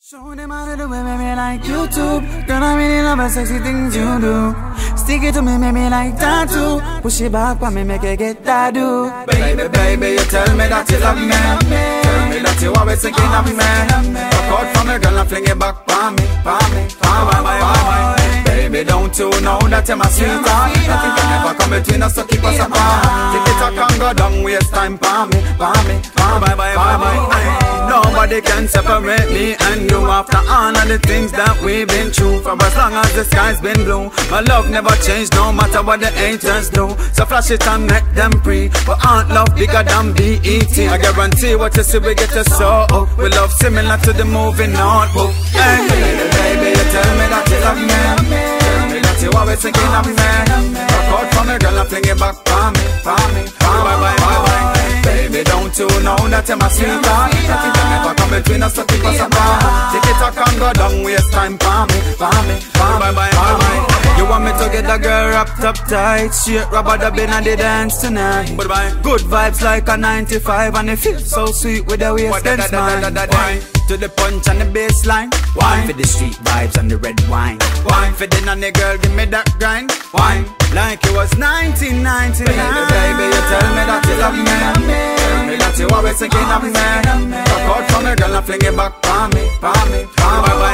Show them how to do it, make me like YouTube. Girl, I really love the sexy things you do. Stick it to me, make me like tattoo. Push it back for me, make it get that do. Baby, baby, you tell me that you love me. Tell me that you always thinking of me. Rock out for me, girl, and fling it back for me, for me, for me. Baby, don't you know that you're my sweetheart? Nothing can ever come between us, so keep us apart. Take it up and go down, waste time for me, for me, for me, for me. Nobody can separate me and you after all of the things that we've been through. For as long as the sky's been blue, my love never changed no matter what the haters do. So flash it and make them free. But aren't love bigger than BET? I guarantee what you see we get us so up. We love similar to the movie Notebook. Hey, baby, baby, you tell me that you love me. Tell me that you always thinking of me. Rock out for me, girl, and fling it back for me, for me, for me. Baby, don't you know that you're my sweetheart? Nothing can ever come between us, so keep us apart. Take it up and go down, waste time for me, for me, for me. You want me to get a girl wrapped up tight, straight rubber dubbing and the dance tonight. Good vibes like a 95 and it feels so sweet with the waist and smile. To the punch and the bassline, wine for the street vibes and the red wine. Wine for the nanny girl, give me that grind. Wine like it was 1999. Baby, you tell me that you love me. Tell me that you always thinking of me. Rock out for me, girl, and fling it back for me, for me, for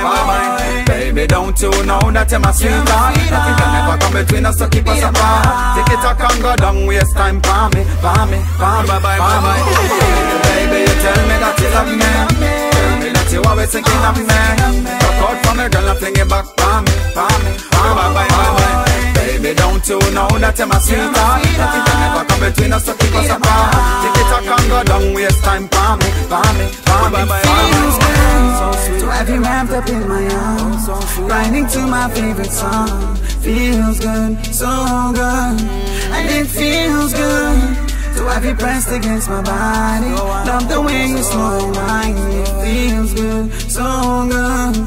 me. Baby, don't you know that you're my sweetheart? Nothing can ever come between us, so keep us apart. Take it up and go down, waste time for me, for me, for me, for me. Baby, you tell me that you love me. You always thinking of me. Rock out for me, girl, and fling it back for me, for me, for me. Baby, don't you know that you're my sweetheart? Nothing can ever come between us, so keep us apart. Take it up and go down, waste time for me, for me, for me. Feels good to have you wrapped up in my arms, riding to my favorite song. Feels good, so good, and it feels good to have you pressed against my body. Love the way you slow wine. It feels good, so good.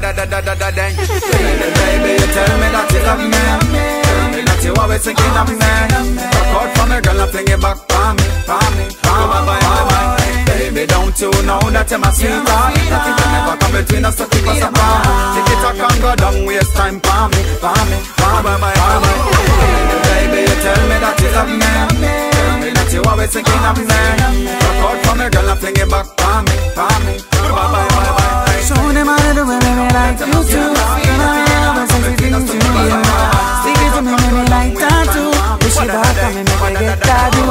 Baby, you tell me that you love me. Tell me that you always thinking of me. Rock out for me, girl, and fling it back for me, for me, for me. Baby, don't you know that you're my sweetheart? Nothing can ever come between us, so keep us apart. Take it up and go down, waste time for me, for me, for me. Baby, you tell me that you love me. You always thinking of me. Rock out for me, girl, and fling it back for me, for me. Show them how to do it, make me like you too. Girl, I love the sexy things you do. Stick it to me, make me like tattoo. Push it back for me, make me get that do.